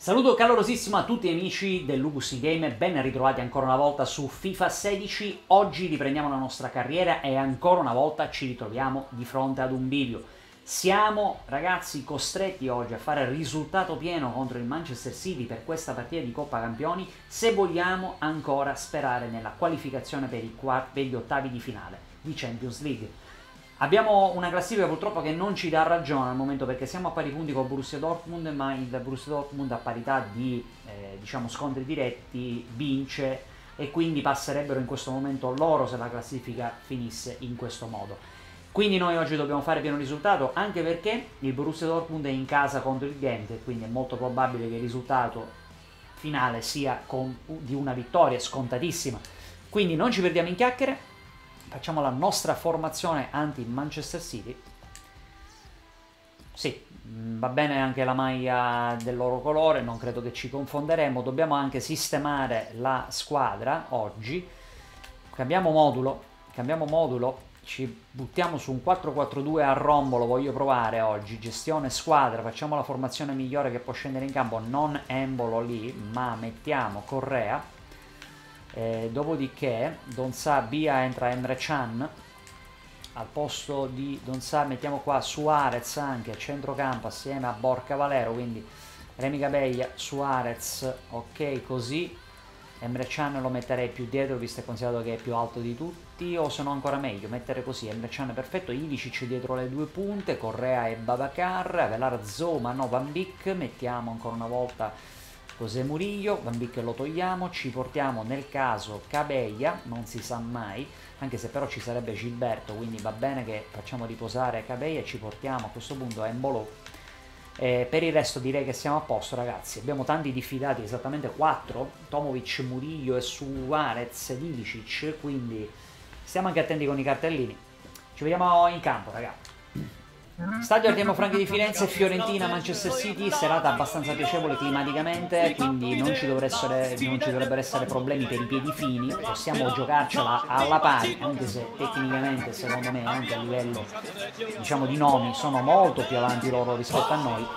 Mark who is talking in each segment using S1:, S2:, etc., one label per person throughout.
S1: Saluto calorosissimo a tutti amici dell'Ugus Game, ben ritrovati ancora una volta su FIFA 16. Oggi riprendiamo la nostra carriera e ancora una volta ci ritroviamo di fronte ad un bivio. Siamo ragazzi costretti oggi a fare risultato pieno contro il Manchester City per questa partita di Coppa Campioni se vogliamo ancora sperare nella qualificazione per gli ottavi di finale di Champions League. Abbiamo una classifica purtroppo che non ci dà ragione al momento perché siamo a pari punti con Borussia Dortmund, ma il Borussia Dortmund a parità di diciamo scontri diretti vince e quindi passerebbero in questo momento loro se la classifica finisse in questo modo. Quindi noi oggi dobbiamo fare pieno risultato, anche perché il Borussia Dortmund è in casa contro il Ghent e quindi è molto probabile che il risultato finale sia di una vittoria scontatissima. Quindi non ci perdiamo in chiacchiere. Facciamo la nostra formazione anti-Manchester City. Sì, va bene anche la maglia del loro colore, non credo che ci confonderemo. Dobbiamo anche sistemare la squadra oggi. Cambiamo modulo, ci buttiamo su un 4-4-2 a rombo, lo voglio provare oggi. Gestione squadra, facciamo la formazione migliore che può scendere in campo, non Embolo lì, ma mettiamo Correa. Dopodiché Donzà via, entra Emre Can, al posto di Donzà mettiamo qua Suarez anche a centrocampo assieme a Borca Valero, quindi Remy Gabeglia, Suarez, ok, così Emre Can lo metterei più dietro visto e considerato che è più alto di tutti, o se no ancora meglio mettere così Emre Can perfetto, Ilicic dietro le due punte, Correa e Babacar, Avelar Zoma, no, Van Beek, mettiamo ancora una volta José Murillo, Van Beek lo togliamo, ci portiamo nel caso Cabella, non si sa mai, anche se però ci sarebbe Gilberto, quindi va bene che facciamo riposare Cabella e ci portiamo a questo punto a Embolo. Per il resto direi che siamo a posto ragazzi, abbiamo tanti diffidati, esattamente 4, Tomovic, Murillo e Suarez ed Ilicic, quindi stiamo anche attenti con i cartellini. Ci vediamo in campo ragazzi. Stadio Artemio Franchi di Firenze, Fiorentina, Manchester City, serata abbastanza piacevole climaticamente, quindi non ci dovrebbero essere problemi per i piedi fini, possiamo giocarcela alla pari, anche se tecnicamente secondo me anche a livello diciamo di nomi sono molto più avanti loro rispetto a noi.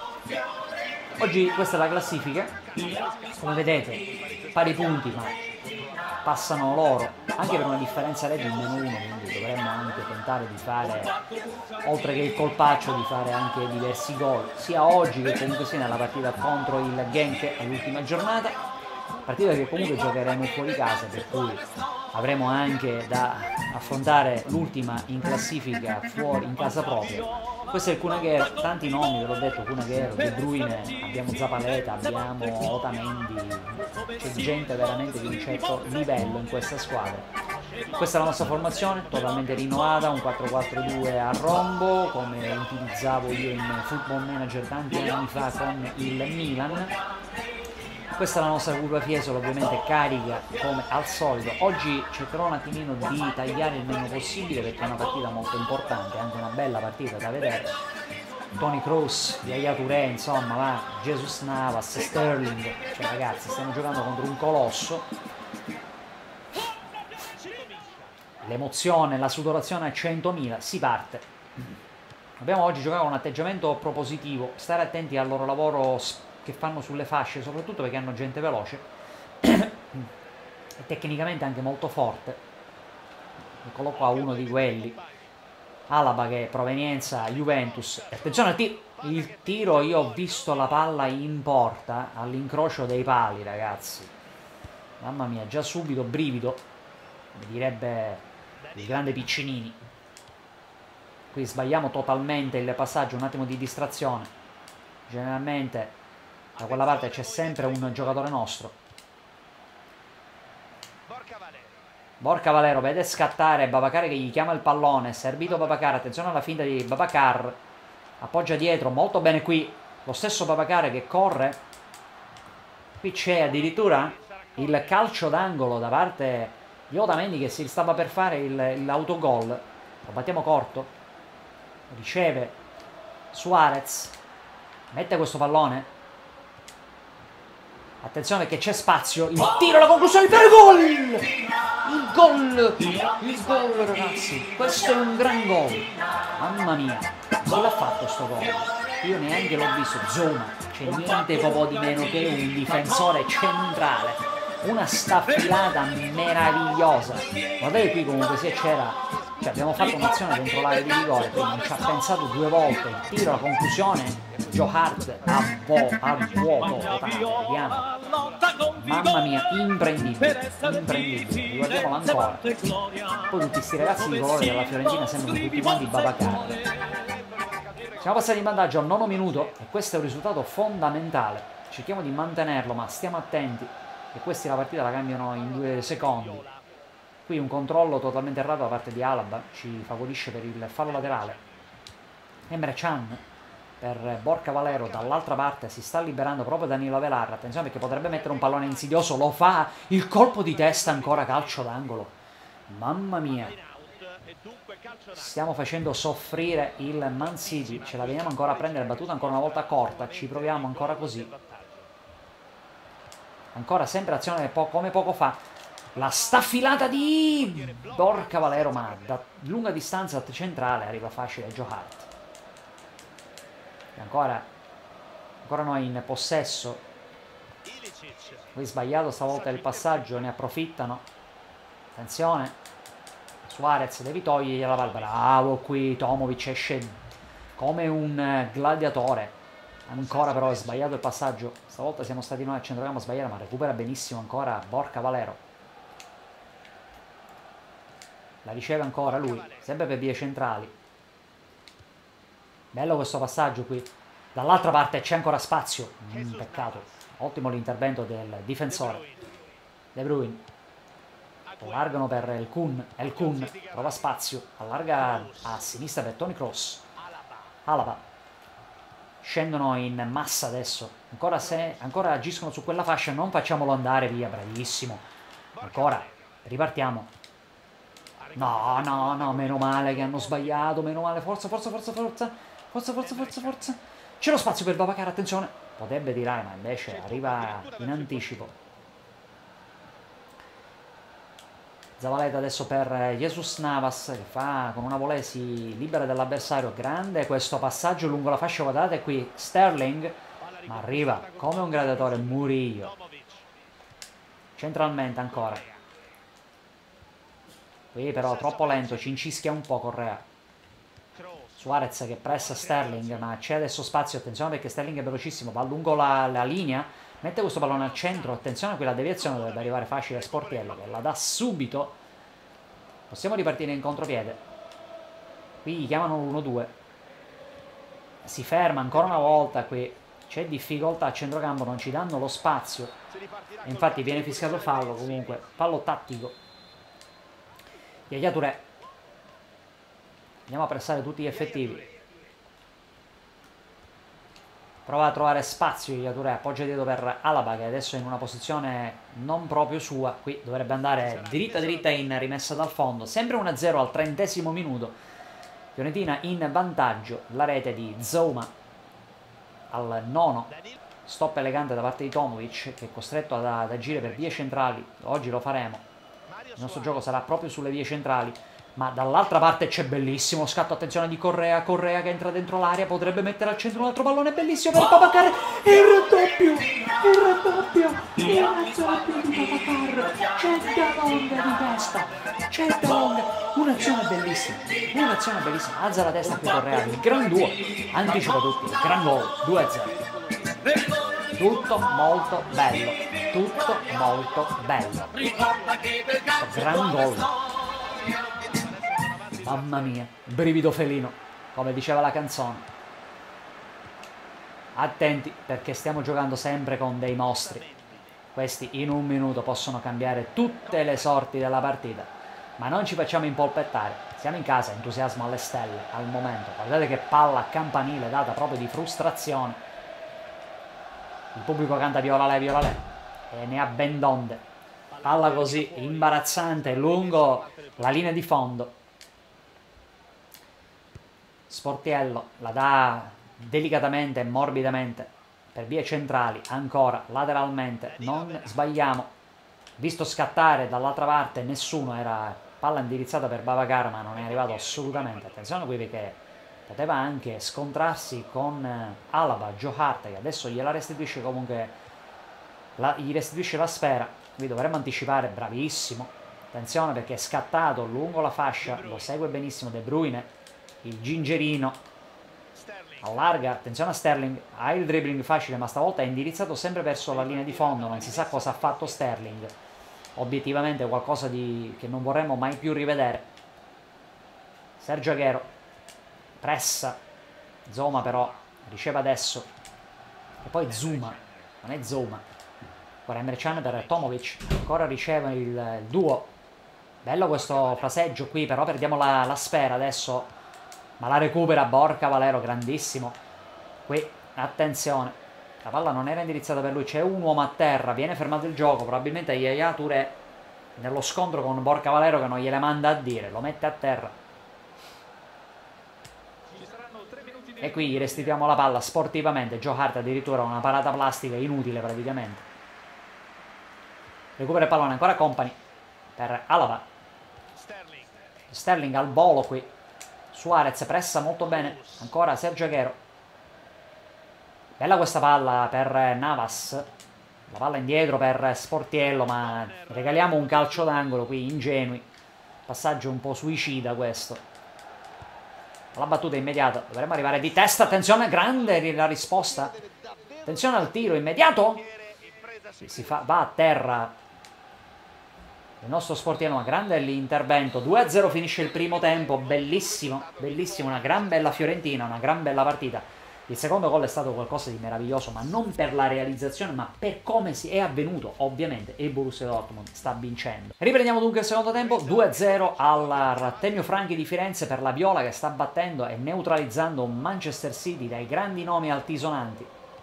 S1: Oggi questa è la classifica, come vedete pari punti ma passano loro, anche per una differenza reti di -1, quindi dovremmo anche tentare di fare, oltre che il colpaccio, di fare anche diversi gol, sia oggi che comunque sia nella partita contro il Genk all'ultima giornata, partita che comunque giocheremo fuori casa, per cui avremo anche da affrontare l'ultima in classifica fuori in casa propria. Questo è il Kun Agüero, tanti nomi, ve l'ho detto, Kun Agüero, De Bruyne, abbiamo Zapaleta, abbiamo Otamendi, c'è gente veramente di un certo livello in questa squadra. Questa è la nostra formazione, totalmente rinnovata, un 4-4-2 a rombo, come utilizzavo io in Football Manager tanti anni fa con il Milan. Questa è la nostra curva Fiesolo, ovviamente carica come al solito. Oggi cercherò un attimino di tagliare il meno possibile perché è una partita molto importante, anche una bella partita da vedere. Toni Kroos, Yaya Touré, insomma, va, Jesus Navas, Sterling, cioè ragazzi stiamo giocando contro un colosso. L'emozione, la sudorazione a 100.000, si parte. Dobbiamo oggi giocare con un atteggiamento propositivo, stare attenti al loro lavoro che fanno sulle fasce, soprattutto perché hanno gente veloce e tecnicamente anche molto forte. Eccolo qua uno di quelli, Alaba, che è provenienza Juventus. Attenzione al tiro, il tiro, io ho visto la palla in porta all'incrocio dei pali ragazzi, mamma mia, già subito brivido, mi direbbe il grande Piccinini. Qui sbagliamo totalmente il passaggio, un attimo di distrazione, generalmente da quella parte c'è sempre un giocatore nostro. Borca Valero vede scattare Babacar che gli chiama il pallone, servito Babacar, attenzione alla finta di Babacar, appoggia dietro, molto bene qui, lo stesso Babacar che corre, qui c'è addirittura il calcio d'angolo da parte di Otamendi che si stava per fare l'autogol, lo battiamo corto, riceve Suarez, mette questo pallone. Attenzione che c'è spazio, il tiro, la conclusione, il gol! Il gol ragazzi, questo è un gran gol, mamma mia, chi l'ha fatto sto gol? io neanche l'ho visto. Zouma, c'è niente proprio di meno che un difensore centrale, una staffilata meravigliosa. Guardate qui comunque se c'era, cioè abbiamo fatto un'azione dentro l'area di rigore, quindi non ci ha pensato due volte, il tiro, la conclusione, Joe Hart a vuoto totale, vediamo. Mamma mia, imprendibile, riguardiamolo ancora. Poi tutti sti ragazzi di colore della Fiorentina sembrano tutti quanti Babacar. Siamo passati in vantaggio al 9° minuto e questo è un risultato fondamentale. Cerchiamo di mantenerlo, ma stiamo attenti che questi la partita la cambiano in 2 secondi. Qui un controllo totalmente errato da parte di Alaba ci favorisce per il fallo laterale. Emre Can per Borca Valero, dall'altra parte si sta liberando proprio Danilo Velarra, attenzione perché potrebbe mettere un pallone insidioso, lo fa, il colpo di testa ancora, calcio d'angolo, mamma mia, stiamo facendo soffrire il Man City, ce la veniamo ancora a prendere, battuta ancora una volta corta, ci proviamo ancora così, ancora sempre azione come poco fa, la staffilata di Borca Valero, ma da lunga distanza centrale arriva facile Joe Hart. Ancora noi in possesso. Qui sbagliato stavolta il passaggio, ne approfittano. Attenzione, Suarez devi togliergli la palla. Bravo qui, Tomovic esce come un gladiatore. Ancora però è sbagliato il passaggio. Stavolta siamo stati noi a centrocampo a sbagliare, ma recupera benissimo ancora Borca Valero. La riceve ancora lui, sempre per vie centrali. Bello questo passaggio qui. Dall'altra parte c'è ancora spazio. Peccato. Ottimo l'intervento del difensore. De Bruyne. Allargano per El Kun. Trova spazio. Allarga a sinistra per Toni Kroos. Alaba. Scendono in massa adesso. Ancora agiscono su quella fascia. Non facciamolo andare via. Bravissimo. Ancora. Ripartiamo. No. Meno male che hanno sbagliato. Meno male. Forza. C'è lo spazio per Babacar, attenzione. Potrebbe tirare, ma invece arriva in anticipo. Zavaleta adesso per Jesus Navas, che fa con una volée si libera dell'avversario. Grande questo passaggio lungo la fascia quadrata. E qui Sterling, ma arriva come un gladiatore Murillo. Centralmente ancora. Qui però troppo lento, ci incischia un po' Correa. Suarez che pressa Sterling, ma c'è adesso spazio, attenzione perché Sterling è velocissimo, va lungo la linea, mette questo pallone al centro, attenzione qui la deviazione dovrebbe arrivare facile a Sportiello, che la dà subito. Possiamo ripartire in contropiede. Qui gli chiamano l'1-2. Si ferma ancora una volta qui, c'è difficoltà a centrocampo, non ci danno lo spazio. E infatti viene fischiato il fallo, comunque, fallo tattico. Yaya Touré. Andiamo a pressare tutti gli effettivi. Prova a trovare spazio Yaya Touré, appoggia dietro per Alaba che adesso è in una posizione non proprio sua. Qui dovrebbe andare dritta in rimessa dal fondo. Sempre 1-0 al 30° minuto. Fiorentina in vantaggio. La rete di Zouma al 9. Stop elegante da parte di Tomovic che è costretto ad agire per vie centrali. Oggi lo faremo. Il nostro gioco sarà proprio sulle vie centrali. Ma dall'altra parte c'è bellissimo scatto, attenzione di Correa che entra dentro l'area, potrebbe mettere al centro un altro pallone bellissimo per Babacar, il raddoppio di Babacar, c'è Dalonga di testa, c'è Dalonga, un'azione bellissima, alza la testa qui Correa, il gran duo, anticipa tutti, il gran gol, 2-0. Tutto molto bello, gran gol. Mamma mia, brivido felino, come diceva la canzone. Attenti, perché stiamo giocando sempre con dei mostri. Questi in un minuto possono cambiare tutte le sorti della partita. Ma non ci facciamo impolpettare. Siamo in casa, entusiasmo alle stelle, al momento. Guardate che palla campanile data proprio di frustrazione. Il pubblico canta viola lei. E ne ha ben donde. Palla così, imbarazzante, lungo la linea di fondo. Sportiello la dà delicatamente e morbidamente per vie centrali, ancora lateralmente, non sbagliamo. Visto scattare dall'altra parte nessuno, era palla indirizzata per Babacar ma non è arrivato assolutamente. Attenzione qui perché poteva anche scontrarsi con Alaba, Joe Hart, che adesso gliela restituisce comunque, gli restituisce la sfera, qui dovremmo anticipare, bravissimo, attenzione perché è scattato lungo la fascia, lo segue benissimo De Bruyne, il gingerino, allarga, attenzione a Sterling, ha il dribbling facile ma stavolta è indirizzato sempre verso la linea di fondo, non si sa cosa ha fatto Sterling, obiettivamente qualcosa che non vorremmo mai più rivedere. Sergio Aguero pressa, Zouma però riceve adesso, e poi Zuma, non è Zouma, ora Emre Can per Tomovic, ancora riceve il duo, bello questo fraseggio qui, però perdiamo la sfera adesso, ma la recupera Borca Valero, grandissimo, qui attenzione, la palla non era indirizzata per lui, c'è un uomo a terra, viene fermato il gioco, probabilmente Yaya Touré nello scontro con Borca Valero che non gliele manda a dire, lo mette a terra. E qui gli restituiamo la palla sportivamente, Joe Hart addirittura una parata plastica inutile praticamente. Recupera il pallone, ancora Company per Alaba. Sterling al volo qui. Suarez pressa molto bene, ancora Sergio Aguero. Bella questa palla per Navas. La palla indietro per Sportiello, ma regaliamo un calcio d'angolo qui, ingenui. Passaggio un po' suicida questo. La battuta immediata, dovremmo arrivare di testa, attenzione, grande la risposta, attenzione al tiro immediato, va a terra il nostro Sportiello, ma grande l'intervento, 2-0 finisce il primo tempo, bellissimo, bellissimo, una gran bella Fiorentina, una gran bella partita. Il secondo gol è stato qualcosa di meraviglioso, ma non per la realizzazione, ma per come si è avvenuto, ovviamente, e il Borussia Dortmund sta vincendo. Riprendiamo dunque il secondo tempo, 2-0 al Artemio Franchi di Firenze per la Viola che sta battendo e neutralizzando un Manchester City dai grandi nomi altisonanti.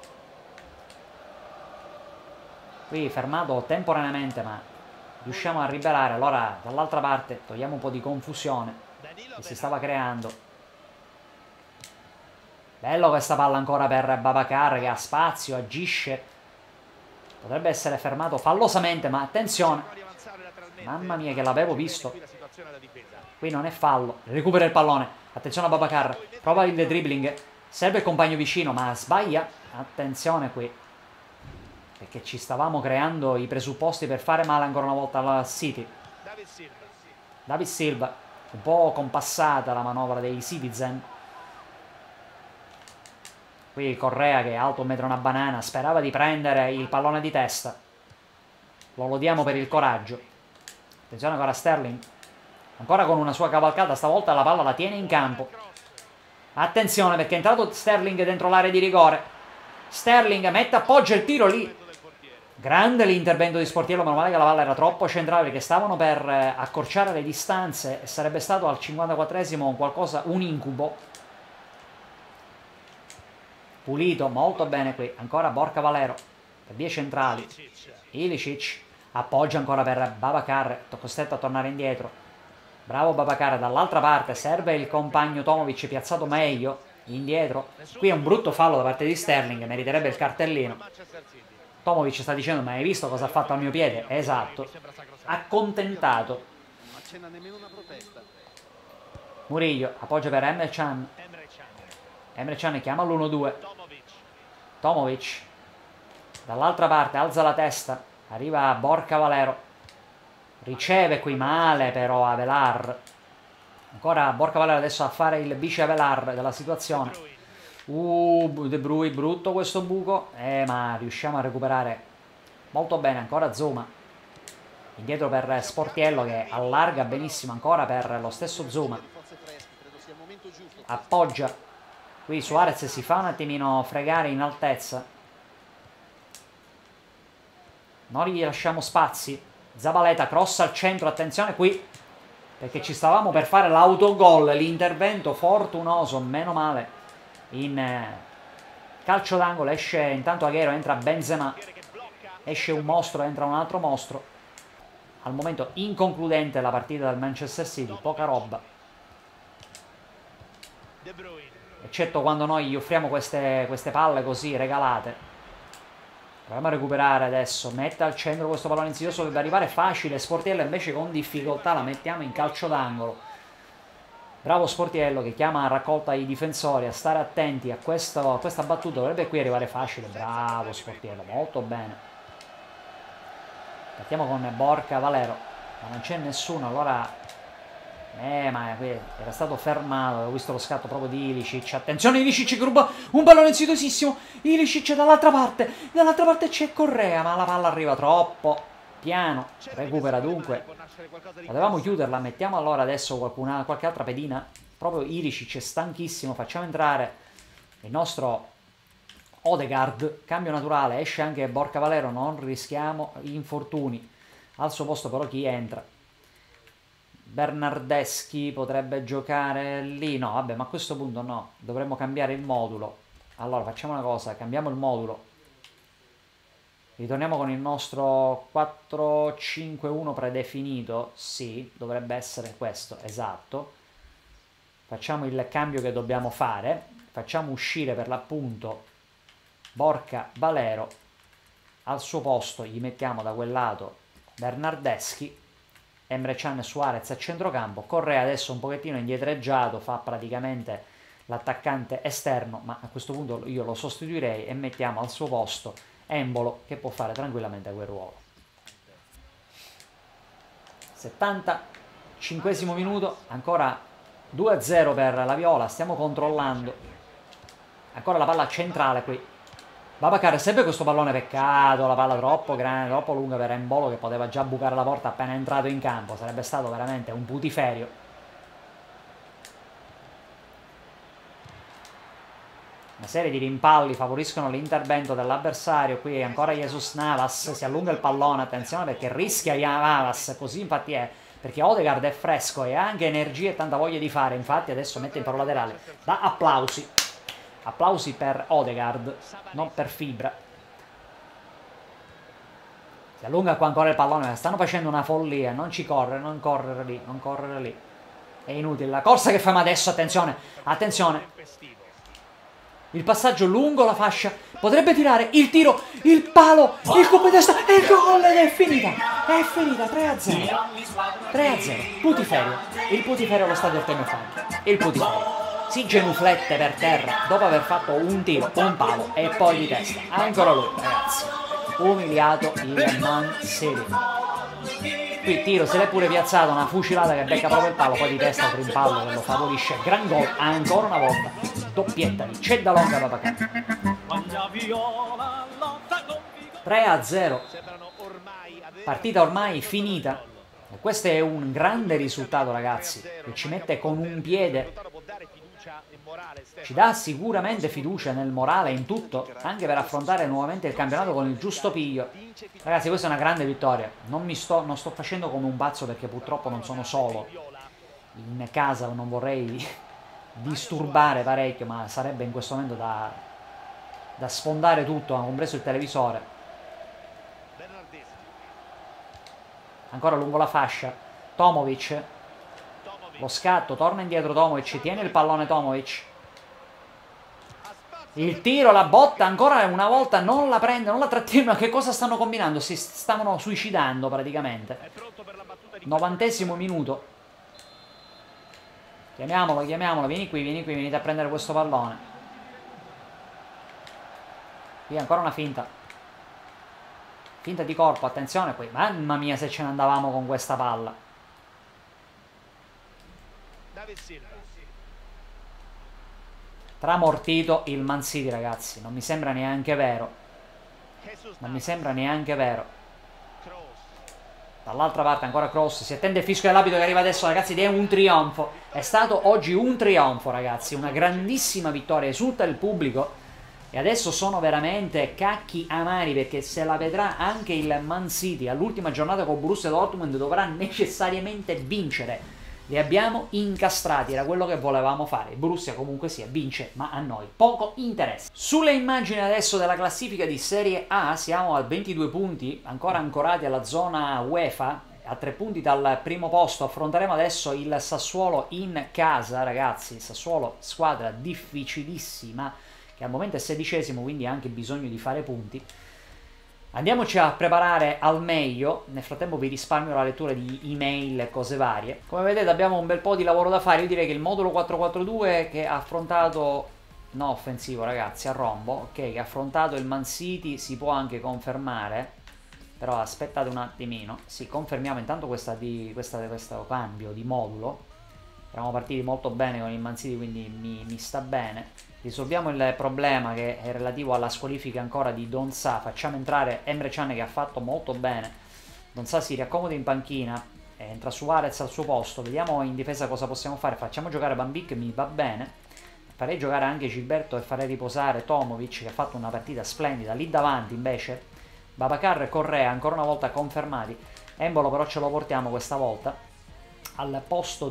S1: Qui fermato temporaneamente, ma riusciamo a liberare, allora dall'altra parte togliamo un po' di confusione che si stava creando. Bello questa palla ancora per Babacar che ha spazio, agisce. Potrebbe essere fermato fallosamente, ma attenzione. Mamma mia che l'avevo visto. Qui non è fallo. Recupera il pallone. Attenzione a Babacar. Prova il dribbling. Serve il compagno vicino, ma sbaglia. Attenzione qui. Perché ci stavamo creando i presupposti per fare male ancora una volta alla City. David Silva. Un po' compassata la manovra dei Citizen. Qui Correa che è alto un metro una banana, sperava di prendere il pallone di testa. Lo lodiamo per il coraggio. Attenzione ancora a Sterling. Ancora con una sua cavalcata, stavolta la palla la tiene in campo. Attenzione perché è entrato Sterling dentro l'area di rigore. Sterling mette, appoggia il tiro lì. Grande l'intervento di Sportiello, meno male che la palla era troppo centrale perché stavano per accorciare le distanze e sarebbe stato al 54esimo un incubo. Pulito, molto bene qui, ancora Borca Valero, per 10 centrali, Ilicic, appoggia ancora per Babacar, costretto a tornare indietro, bravo Babacar, dall'altra parte serve il compagno Tomovic piazzato meglio, indietro, qui è un brutto fallo da parte di Sterling, meriterebbe il cartellino, Tomovic sta dicendo ma hai visto cosa ha fatto al mio piede? Esatto, accontentato, Murillo, appoggia per Emre Can. Emre Can chiama l'1-2. Tomovic. Dall'altra parte alza la testa. Arriva Borca Valero. Riceve qui male però Avelar. Ancora Borca Valero adesso a fare il vice Avelar della situazione. De Bruyne, brutto questo buco. Ma riusciamo a recuperare molto bene. Ancora Zouma. Indietro per Sportiello che allarga benissimo ancora per lo stesso Zouma. Appoggia. Qui Suarez si fa un attimino fregare in altezza. Non gli lasciamo spazi. Zabaleta cross al centro, attenzione qui. Perché ci stavamo per fare l'autogol. L'intervento fortunoso, meno male. In calcio d'angolo esce intanto Aguero, entra Benzema. Esce un mostro, entra un altro mostro. Al momento inconcludente la partita del Manchester City, poca roba. Eccetto quando noi gli offriamo queste palle così regalate. Proviamo a recuperare adesso. Mette al centro questo pallone insidioso, dovrebbe arrivare facile. Sportiello invece con difficoltà la mettiamo in calcio d'angolo. Bravo Sportiello che chiama a raccolta i difensori a stare attenti a questa battuta. Dovrebbe qui arrivare facile. Bravo Sportiello, molto bene. Partiamo con Borca Valero, ma non c'è nessuno, allora... ma qui era stato fermato, ho visto lo scatto proprio di Ilicic. Attenzione, Ilicic che ruba un pallone insidiosissimo. Ilicic dall'altra parte c'è Correa, ma la palla arriva troppo piano. Recupera dunque. Potevamo chiuderla, mettiamo allora adesso qualche altra pedina. Proprio Ilicic è stanchissimo, facciamo entrare il nostro Odegaard, cambio naturale, esce anche Borca Valero, non rischiamo infortuni. Al suo posto però chi entra? Bernardeschi potrebbe giocare lì, no vabbè, ma a questo punto no, dovremmo cambiare il modulo. Allora facciamo una cosa, cambiamo il modulo, ritorniamo con il nostro 4-5-1 predefinito, sì, dovrebbe essere questo, esatto. Facciamo il cambio che dobbiamo fare, facciamo uscire per l'appunto Borca Valero, al suo posto gli mettiamo da quel lato Bernardeschi, Emre Can e Suarez a centrocampo. Correa adesso un pochettino indietreggiato, fa praticamente l'attaccante esterno, ma a questo punto io lo sostituirei e mettiamo al suo posto Embolo che può fare tranquillamente quel ruolo. 75esimo minuto, ancora 2-0 per la Viola, stiamo controllando. Ancora la palla centrale qui. Babacar, sempre questo pallone, peccato, la palla troppo grande, troppo lunga per Embolo che poteva già bucare la porta appena entrato in campo, sarebbe stato veramente un putiferio. Una serie di rimpalli favoriscono l'intervento dell'avversario, qui ancora Jesus Navas, si allunga il pallone, attenzione perché rischia Navas, così infatti è, perché Odegaard è fresco e ha anche energia e tanta voglia di fare, infatti adesso mette in palo laterale, dà applausi. Applausi per Odegaard, non per Fibra. Si allunga qua ancora il pallone, stanno facendo una follia, non ci correre, non correre lì, non correre lì. È inutile, la corsa che facciamo adesso, attenzione, attenzione. Il passaggio lungo la fascia, potrebbe tirare, il tiro, il palo, il colpo di testa e il gol ed è finita 3-0. 3-0, putiferio, il putiferio allo stadio Artemio Franchi, il putiferio. Si genuflette per terra dopo aver fatto un tiro, un palo e poi di testa. Ancora lui, ragazzi. Umiliato il Man City. Qui tiro, se l'è pure piazzato, una fucilata che becca proprio il palo, poi di testa un rimpallo che lo favorisce. Gran gol, ancora una volta. Doppietta di Ceddalonga Babacar. 3-0. Partita ormai finita. E questo è un grande risultato, ragazzi, che ci mette con un piede. Ci dà sicuramente fiducia nel morale, in tutto, anche per affrontare nuovamente il campionato con il giusto piglio. Ragazzi, questa è una grande vittoria. Non sto facendo come un pazzo perché purtroppo non sono solo in casa, non vorrei disturbare parecchio, ma sarebbe in questo momento da sfondare tutto, compreso il televisore. Ancora lungo la fascia, Tomovic. Lo scatto, torna indietro Tomovic, tiene il pallone Tomovic. Il tiro, la botta, ancora una volta non la prende, non la trattiene. Che cosa stanno combinando? Si stavano suicidando praticamente. 90esimo minuto. Chiamiamolo, vieni qui, venite a prendere questo pallone. Qui ancora una finta. Finta di corpo, attenzione qui. Mamma mia se ce ne andavamo con questa palla. Tramortito il Man City, ragazzi. Non mi sembra neanche vero. Non mi sembra neanche vero. Dall'altra parte ancora Kroos. Si attende il fischio dell'arbitro che arriva adesso, ragazzi, ed è un trionfo. È stato oggi un trionfo, ragazzi. Una grandissima vittoria. Esulta il pubblico. E adesso sono veramente cacchi amari, perché se la vedrà anche il Man City all'ultima giornata con Borussia Dortmund, dovrà necessariamente vincere. Li abbiamo incastrati, era quello che volevamo fare. Il Borussia comunque sia vince, ma a noi poco interessa. Sulle immagini adesso della classifica di Serie A siamo a 22 punti, ancora ancorati alla zona UEFA, a 3 punti dal primo posto. Affronteremo adesso il Sassuolo in casa, ragazzi. Il Sassuolo, squadra difficilissima, che al momento è 16esimo, quindi ha anche bisogno di fare punti. Andiamoci a preparare al meglio, nel frattempo vi risparmio la lettura di email e cose varie. Come vedete abbiamo un bel po' di lavoro da fare, io direi che il modulo 4-4-2 che ha affrontato, no offensivo ragazzi, a rombo, ok, che ha affrontato il Man City si può anche confermare, però aspettate un attimino, sì, confermiamo intanto questo cambio di modulo, eravamo partiti molto bene con il Man City quindi mi sta bene. Risolviamo il problema che è relativo alla squalifica ancora di Donza. Facciamo entrare Emre Can che ha fatto molto bene. Donza si riaccomoda in panchina, entra Suarez al suo posto. Vediamo in difesa cosa possiamo fare. Facciamo giocare Bambic, mi va bene. Farei giocare anche Gilberto e farei riposare Tomovic che ha fatto una partita splendida. Lì davanti invece Babacar e Correa ancora una volta confermati. Embolo però ce lo portiamo questa volta al posto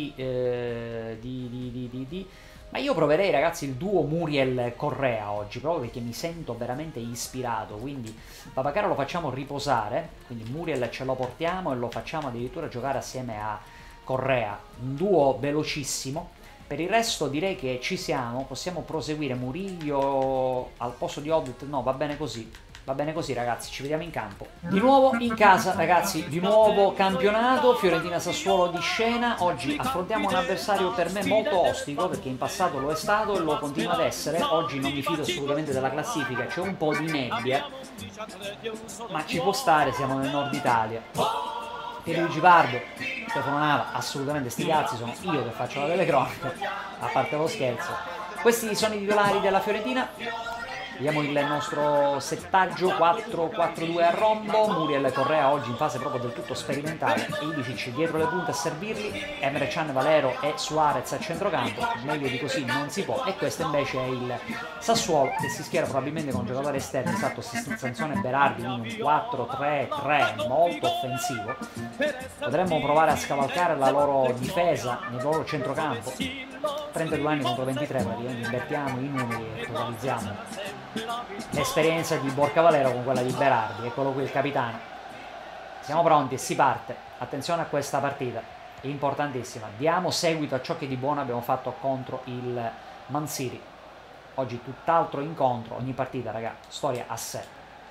S1: ma io proverei ragazzi il duo Muriel-Correa oggi, proprio perché mi sento veramente ispirato, quindi Babacar lo facciamo riposare, quindi Muriel ce lo portiamo e lo facciamo addirittura giocare assieme a Correa, un duo velocissimo. Per il resto direi che ci siamo, possiamo proseguire. Murillo al posto di Oddet, no, va bene così. Va bene così ragazzi, ci vediamo in campo. Di nuovo in casa ragazzi, di nuovo campionato, Fiorentina-Sassuolo di scena. Oggi affrontiamo un avversario per me molto ostico, perché in passato lo è stato e lo continua ad essere. Oggi non mi fido assolutamente della classifica, c'è un po' di nebbia, ma ci può stare, siamo nel nord Italia. Pierluigi Pardo, Stefano Nava, assolutamente sti cazzi, sono io che faccio la telecronaca, a parte lo scherzo. Questi sono i titolari della Fiorentina. Vediamo il nostro settaggio 4-4-2 a rombo. Muriel e Correa oggi in fase proprio del tutto sperimentale. Ilicic dietro le punte a servirli. Emre Can, Valero e Suarez a centrocampo. Meglio di così non si può. E questo invece è il Sassuolo che si schiera probabilmente con giocatori esterni. Esatto, Sansone e Berardi in un 4-3-3 molto offensivo. Potremmo provare a scavalcare la loro difesa nel loro centrocampo. 32 anni contro 23, praticamente invertiamo i numeri e totalizziamo l'esperienza di Borca Valero con quella di Berardi. Eccolo qui il capitano. Siamo pronti e si parte. Attenzione a questa partita, importantissima. Diamo seguito a ciò che di buono abbiamo fatto contro il Man City. Oggi tutt'altro incontro, ogni partita raga, storia a sé.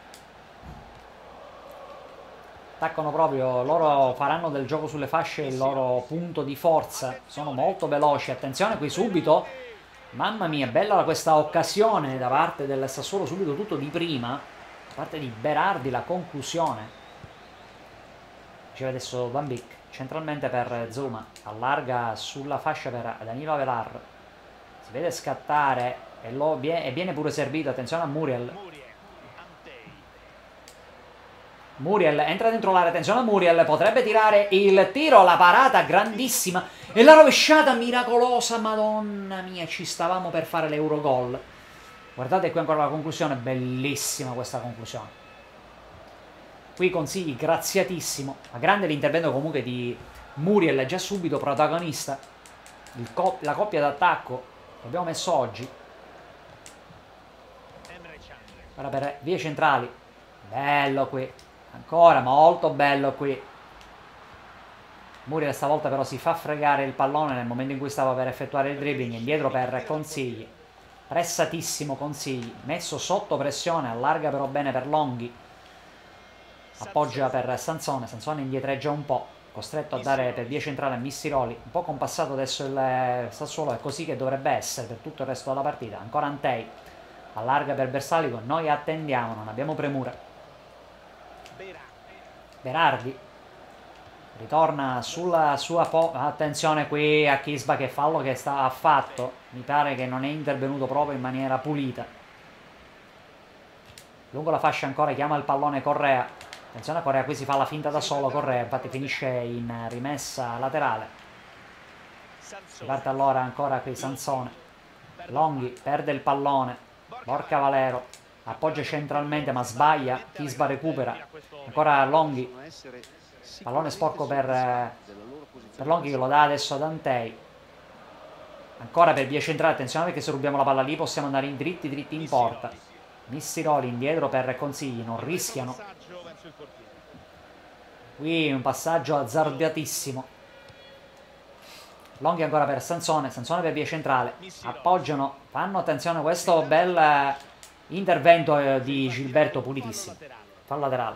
S1: Attaccano proprio, loro faranno del gioco sulle fasce il loro punto di forza, sono molto veloci. Attenzione qui subito, mamma mia, bella questa occasione da parte del Sassuolo, subito tutto di prima, da parte di Berardi, la conclusione. Riceve adesso Bambic, centralmente per Zouma, allarga sulla fascia per Danilo Avelar, si vede scattare e viene pure servito. Attenzione a Muriel. Muriel entra dentro l'area, attenzione a Muriel, potrebbe tirare il tiro, la parata grandissima e la rovesciata miracolosa, madonna mia, ci stavamo per fare l'Eurogol. Guardate qui ancora la conclusione, bellissima questa conclusione. Qui consigli graziatissimo, ma grande l'intervento comunque di Muriel, già subito protagonista, la coppia d'attacco che abbiamo messo oggi. Ora per vie centrali, bello qui. Ancora molto bello qui. Muriel stavolta però si fa fregare il pallone nel momento in cui stava per effettuare il dribbling. Indietro per Consigli, pressatissimo Consigli, messo sotto pressione, allarga però bene per Longhi, appoggia per Sansone. Sansone indietreggia un po', costretto a dare per via centrale a Missiroli, un po' compassato adesso il Sassuolo. È così che dovrebbe essere per tutto il resto della partita. Ancora Antei, allarga per Bersalico, noi attendiamo, non abbiamo premura. Berardi ritorna sulla sua attenzione qui a Kisba, che fallo che ha fatto, mi pare che non è intervenuto proprio in maniera pulita. Lungo la fascia ancora, chiama il pallone Correa. Attenzione a Correa, qui si fa la finta da solo Correa, infatti finisce in rimessa laterale. Si parte allora ancora qui Sansone. Longhi perde il pallone, Borca Valero appoggia centralmente ma sbaglia, Kisba recupera, ancora Longhi, pallone sporco per Longhi che lo dà adesso ad Antei, ancora per via centrale. Attenzione perché se rubiamo la palla lì possiamo andare in dritti in porta. Missiroli indietro per Consigli, non rischiano, qui un passaggio azzardatissimo. Longhi ancora per Sansone, Sansone per via centrale, appoggiano, fanno attenzione questo bel intervento di Gilberto pulitissimo. fallo laterale.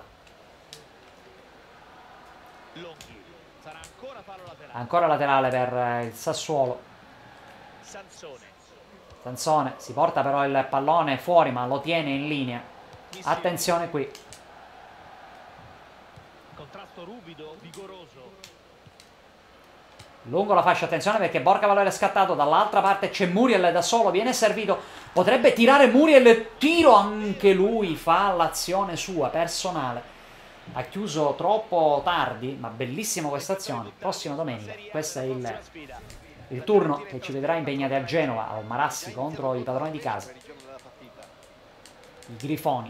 S2: Sarà ancora fallo laterale.
S1: Ancora laterale per il Sassuolo. Sansone si porta però il pallone fuori, ma lo tiene in linea. Attenzione qui.
S2: Contrasto ruvido, vigoroso.
S1: Lungo la fascia, attenzione perché Borca Valero è scattato. Dall'altra parte c'è Muriel da solo, viene servito. Potrebbe tirare Muriel, tiro anche lui, fa l'azione sua, personale. Ha chiuso troppo tardi, ma bellissima questa azione. Prossima domenica, questo è il turno che ci vedrà impegnati a Genova, al Marassi contro i padroni di casa, i Grifoni.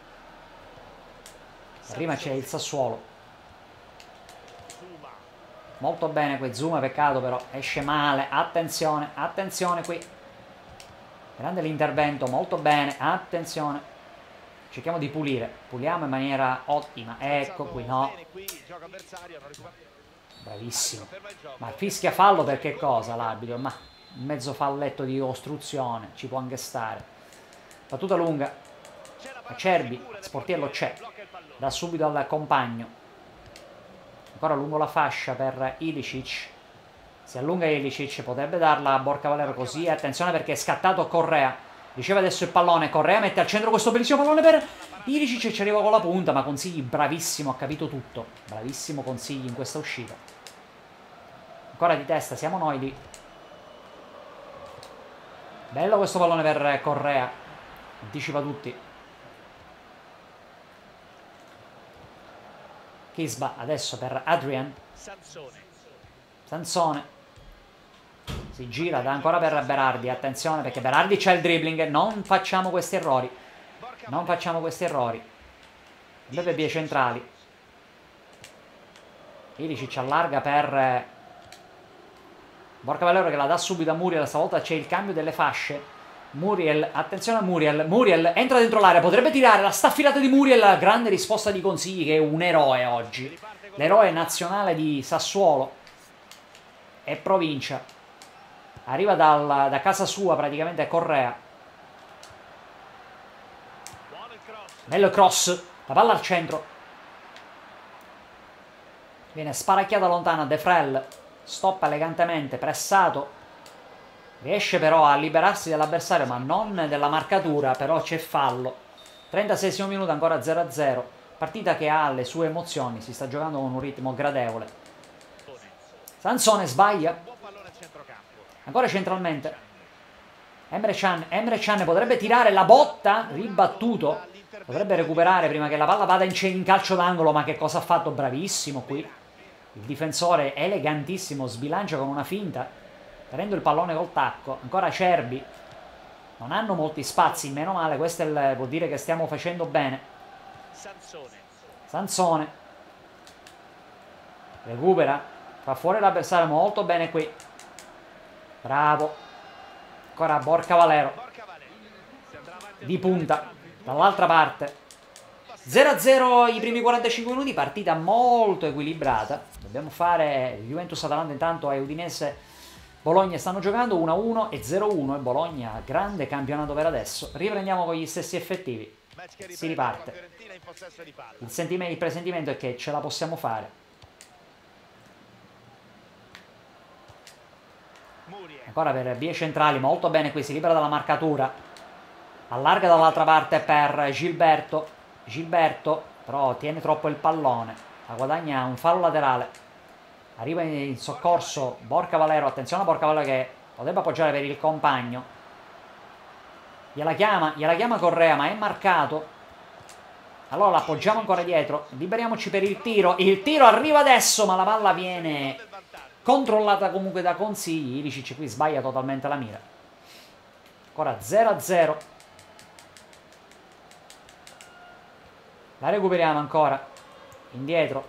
S1: Prima c'è il Sassuolo. Molto bene qui Zuma, peccato però, esce male. Attenzione, attenzione qui. Grande l'intervento, molto bene, attenzione. Cerchiamo di pulire, puliamo in maniera ottima. Ecco qui, no. Bravissimo. Ma fischia fallo per che cosa l'arbitro? Ma un mezzo falletto di ostruzione, ci può anche stare. Battuta lunga. Acerbi, Sportiello c'è. Da subito al compagno. Ancora lungo la fascia per Ilicic. Si allunga Ilicic, potrebbe darla a Borca Valero così. Attenzione perché è scattato Correa. Riceve adesso il pallone, Correa mette al centro questo bellissimo pallone per Ilicic e ci arriva con la punta, ma Consigli bravissimo, ha capito tutto. Bravissimo Consigli in questa uscita. Ancora di testa, siamo noi lì. Bello questo pallone per Correa. Anticipa tutti. Kisba adesso per Adrian. Sansone. Si gira, dà ancora per Berardi. Attenzione perché Berardi c'è il dribbling. Non facciamo questi errori. Non facciamo questi errori. Beve vie centrali. Ilicic allarga per Borca Valero che la dà subito a Muriel. Stavolta c'è il cambio delle fasce. Muriel, attenzione a Muriel. Muriel entra dentro l'area, potrebbe tirare. La staffilata di Muriel. Grande risposta di Consigli che è un eroe oggi. L'eroe nazionale di Sassuolo e provincia. Arriva da casa sua praticamente Correa. Bello cross. La palla al centro. Viene sparacchiata lontana De Frel. Stoppa elegantemente, pressato. Riesce però a liberarsi dell'avversario, ma non della marcatura. Però c'è fallo. 36esimo minuto, ancora 0-0. Partita che ha le sue emozioni. Si sta giocando con un ritmo gradevole. Sansone sbaglia. Ancora centralmente. Emre Can potrebbe tirare la botta. Ribattuto. Dovrebbe recuperare prima che la palla vada in calcio d'angolo. Ma che cosa ha fatto? Bravissimo qui. Il difensore elegantissimo. Sbilancia con una finta. Prendo il pallone col tacco. Ancora Acerbi. Non hanno molti spazi. Meno male. Questo vuol dire che stiamo facendo bene. Sansone. Recupera. Fa fuori l'avversario molto bene qui. Bravo. Ancora Borca Valero. Di punta. Dall'altra parte. 0-0 i primi 45 minuti. Partita molto equilibrata. Dobbiamo fare Juventus-Atalanta intanto e Udinese-Bologna stanno giocando 1-1 e 0-1. E Bologna grande campionato per adesso. Riprendiamo con gli stessi effettivi. Si riparte. Il presentimento è che ce la possiamo fare. Ancora per vie centrali, molto bene qui, si libera dalla marcatura. Allarga dall'altra parte per Gilberto. Gilberto però tiene troppo il pallone. La guadagna un fallo laterale. Arriva in soccorso Borca Valero. Attenzione a Borca Valero che potrebbe appoggiare per il compagno. Gliela chiama Correa, ma è marcato. Allora l'appoggiamo ancora dietro. Liberiamoci per il tiro. Il tiro arriva adesso, ma la palla viene controllata comunque da Consigli. Ilicic qui sbaglia totalmente la mira. Ancora 0-0. La recuperiamo ancora. Indietro.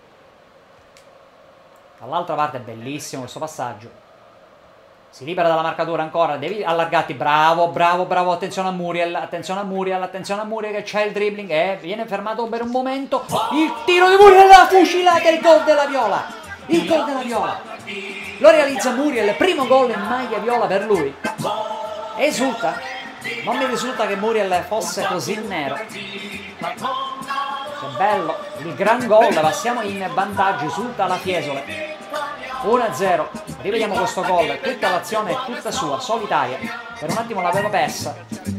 S1: Dall'altra parte è bellissimo questo passaggio. Si libera dalla marcatura ancora. Devi allargarti. Bravo, bravo, bravo. Attenzione a Muriel. Attenzione a Muriel. Attenzione a Muriel che c'è il dribbling. E viene fermato per un momento. Il tiro di Muriel. La fucilata. Il gol della Viola. Il gol della Viola. Lo realizza Muriel. Primo gol in maglia viola per lui. Esulta. Non mi risulta che Muriel fosse così nero. Che bello, il gran gol, passiamo in vantaggio, risulta la Fiesole. 1-0, rivediamo questo gol, tutta l'azione è tutta sua, solitaria. Per un attimo l'avevo persa.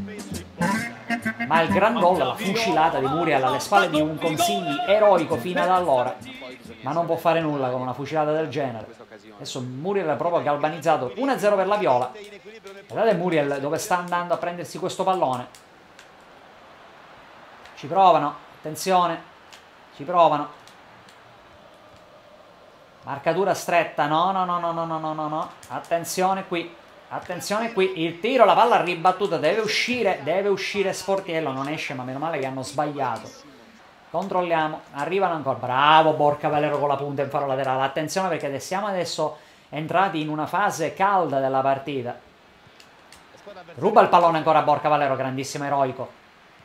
S1: Ma il gran gol, la fucilata di Muriel alle spalle di un Consigli eroico fino ad allora. Ma non può fare nulla con una fucilata del genere. Adesso Muriel è proprio galvanizzato. 1-0 per la Viola. Guardate Muriel dove sta andando a prendersi questo pallone. Ci provano, attenzione. Ci provano. Marcatura stretta, no. Attenzione qui, il tiro, la palla ribattuta, deve uscire Sportiello, non esce, ma meno male che hanno sbagliato. Controlliamo, arrivano ancora, bravo Borca Valero con la punta in faro laterale, attenzione perché siamo adesso entrati in una fase calda della partita. Ruba il pallone ancora Borca Valero, grandissimo eroico.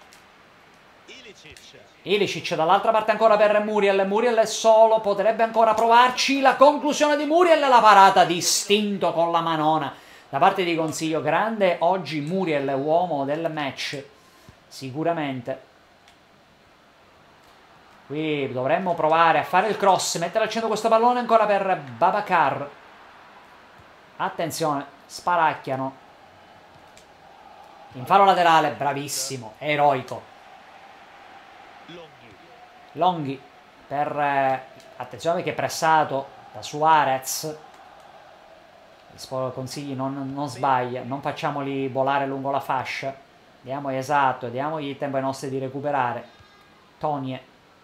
S1: Ilicic dall'altra parte ancora per Muriel. Muriel è solo, potrebbe ancora provarci. La conclusione di Muriel, la parata distinto con la manona da parte di Consiglio. Grande oggi Muriel, uomo del match, sicuramente. Qui dovremmo provare a fare il cross, mettere al centro questo pallone ancora per Babacar. Attenzione, sparacchiano. In fallo laterale, bravissimo, eroico. Longhi per attenzione perché è pressato da Suarez. Consigli non sbaglia, non facciamoli volare lungo la fascia, diamogli esatto, diamogli il tempo ai nostri di recuperare. Tonie,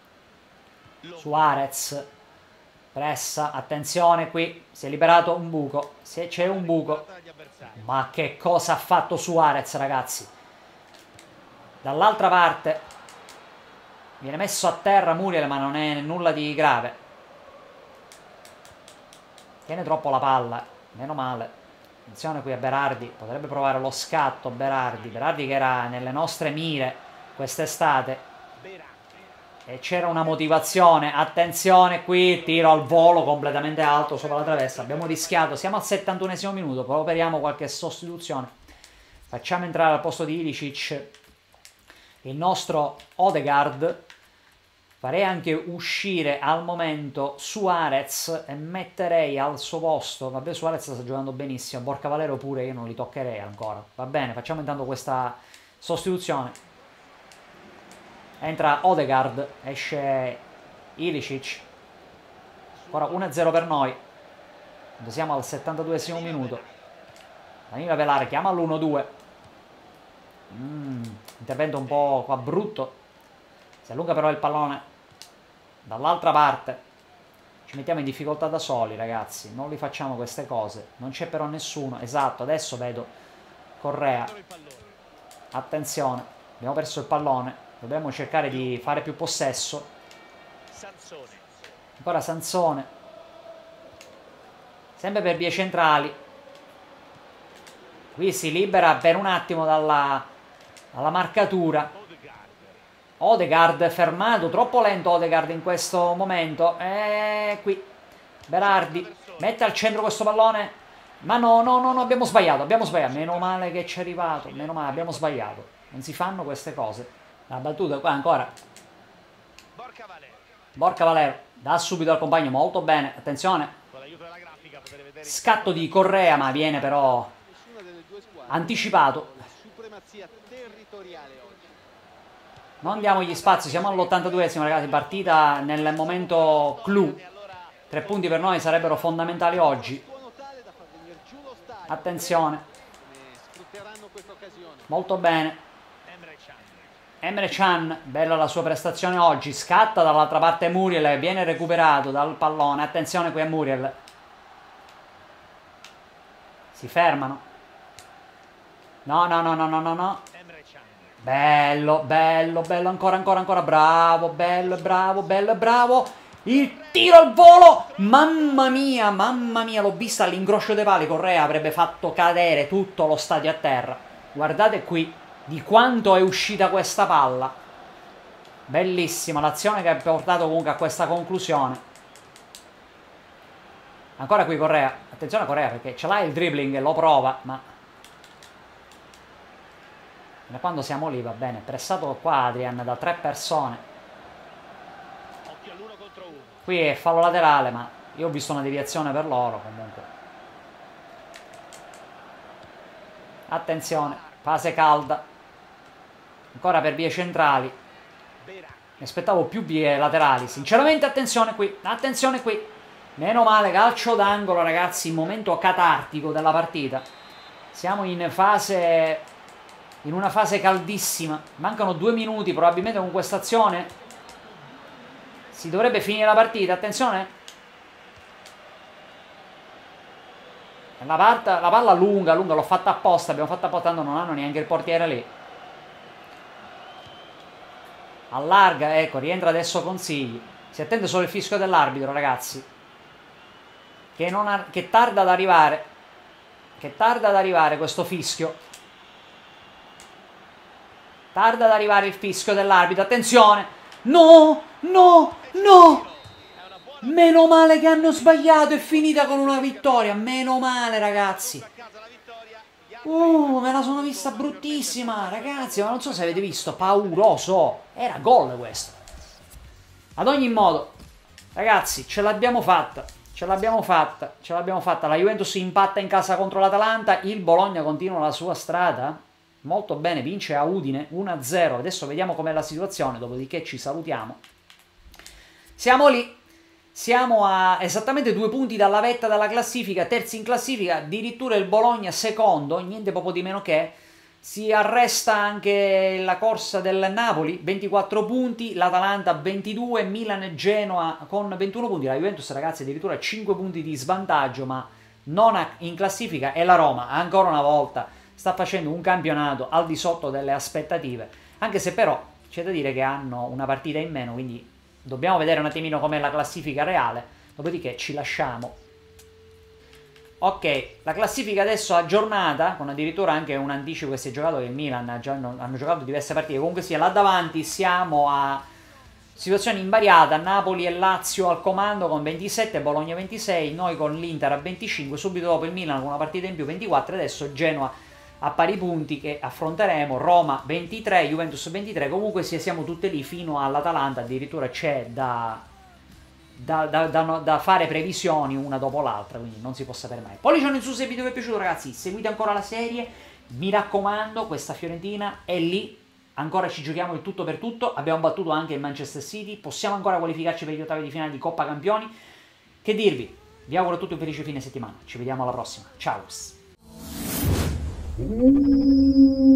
S1: Suarez pressa, attenzione qui, si è liberato un buco, c'è un buco, ma che cosa ha fatto Suarez ragazzi? Dall'altra parte viene messo a terra Muriel, ma non è nulla di grave. Tiene troppo la palla, meno male. Attenzione qui a Berardi, potrebbe provare lo scatto Berardi che era nelle nostre mire quest'estate. E c'era una motivazione, attenzione qui, tiro al volo completamente alto sopra la traversa. Abbiamo rischiato, siamo al 71esimo minuto, operiamo qualche sostituzione. Facciamo entrare al posto di Ilicic il nostro Odegaard. Farei anche uscire al momento Suarez e metterei al suo posto, vabbè Suarez sta giocando benissimo, Borca Valero pure io non li toccherei ancora, va bene, facciamo intanto questa sostituzione. Entra Odegaard, esce Ilicic, ora 1-0 per noi, siamo al 72esimo minuto. Danilo Velare chiama all'1-2, intervento un po' qua brutto, si allunga però il pallone. Dall'altra parte ci mettiamo in difficoltà da soli ragazzi, non li facciamo queste cose, non c'è però nessuno, esatto, adesso vedo Correa, attenzione, abbiamo perso il pallone, dobbiamo cercare di fare più possesso. Ancora Sansone, sempre per vie centrali, qui si libera per un attimo dalla marcatura. Odegaard fermato, troppo lento Odegaard in questo momento. Qui Berardi mette al centro questo pallone, ma no, abbiamo sbagliato, meno male che ci è arrivato, meno male, abbiamo sbagliato, non si fanno queste cose. La battuta qua ancora Borca Valero dà subito al compagno, molto bene, attenzione, scatto di Correa ma viene però anticipato. Non diamo gli spazi, siamo all'82esimo ragazzi, partita nel momento clou. 3 punti per noi sarebbero fondamentali oggi. Attenzione. Molto bene. Emre Can, bella la sua prestazione oggi, scatta dall'altra parte Muriel, viene recuperato dal pallone, attenzione qui a Muriel. Si fermano. No. Bello, ancora, bravo, bravo. Il tiro al volo, mamma mia, l'ho vista all'ingroscio dei pali, Correa avrebbe fatto cadere tutto lo stadio a terra. Guardate qui di quanto è uscita questa palla. Bellissima l'azione che ha portato comunque a questa conclusione. Ancora qui Correa, attenzione a Correa perché ce l'ha il dribbling e lo prova, ma da quando siamo lì va bene, pressato qua Adrian da 3 persone. Qui è fallo laterale, ma io ho visto una deviazione per loro comunque. Attenzione, fase calda. Ancora per vie centrali. Mi aspettavo più vie laterali. Sinceramente, attenzione qui. Attenzione qui. Meno male, calcio d'angolo, ragazzi. Momento catartico della partita. Siamo in una fase caldissima. Mancano 2 minuti probabilmente con questa azione. Si dovrebbe finire la partita. Attenzione. La palla lunga, l'ho fatta apposta. Abbiamo fatto apposta, tanto non hanno neanche il portiere lì. Allarga, ecco, rientra adesso Consigli. Si attende solo il fischio dell'arbitro, ragazzi. Che tarda ad arrivare. Che tarda ad arrivare questo fischio. Tarda ad arrivare il fischio dell'arbitro. Attenzione. No, no, no. Meno male che hanno sbagliato. È finita con una vittoria. Meno male, ragazzi. Me la sono vista bruttissima, ragazzi, ma non so se avete visto, pauroso. Era gol questo. Ad ogni modo, ragazzi, ce l'abbiamo fatta. Ce l'abbiamo fatta. Ce l'abbiamo fatta. La Juventus impatta in casa contro l'Atalanta. Il Bologna continua la sua strada. Molto bene, vince a Udine 1-0. Adesso vediamo com'è la situazione, dopodiché ci salutiamo. Siamo lì. Siamo a esattamente 2 punti dalla vetta della classifica, terzi in classifica, addirittura il Bologna secondo, niente poco di meno che. Si arresta anche la corsa del Napoli, 24 punti, l'Atalanta 22, Milan e Genoa con 21 punti, la Juventus, ragazzi, addirittura 5 punti di svantaggio, ma nona in classifica, e la Roma ancora una volta sta facendo un campionato al di sotto delle aspettative, anche se però c'è da dire che hanno una partita in meno, quindi dobbiamo vedere un attimino com'è la classifica reale, dopodiché ci lasciamo. Ok, la classifica adesso aggiornata, con addirittura anche un anticipo che si è giocato, che il Milan hanno giocato diverse partite, comunque sia, là davanti siamo a situazione invariata, Napoli e Lazio al comando con 27, Bologna 26, noi con l'Inter a 25, subito dopo il Milan con una partita in più 24, adesso Genoa a pari punti che affronteremo, Roma 23, Juventus 23, comunque siamo tutte lì fino all'Atalanta, addirittura c'è da fare previsioni una dopo l'altra, quindi non si può sapere mai. Pollicione in su se il video vi è piaciuto, ragazzi, seguite ancora la serie, mi raccomando, questa Fiorentina è lì, ancora ci giochiamo il tutto per tutto, abbiamo battuto anche il Manchester City, possiamo ancora qualificarci per gli ottavi di finale di Coppa Campioni. Che dirvi, vi auguro a tutti un felice fine settimana, ci vediamo alla prossima, ciao.